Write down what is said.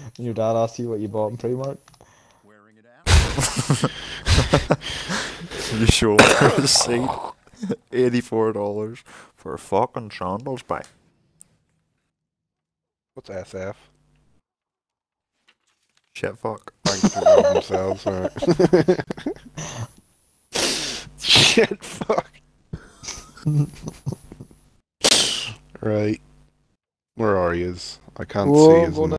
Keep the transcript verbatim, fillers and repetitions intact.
And your dad asked you what you bought in Primark? Wearing it out. You show him the receipt. eighty-four dollars for fucking sandals, bye. What's S F? Shit fuck. Thanks to themselves, alright. Shit, fuck. Right. Where are yous? I can't Whoa, see yous. go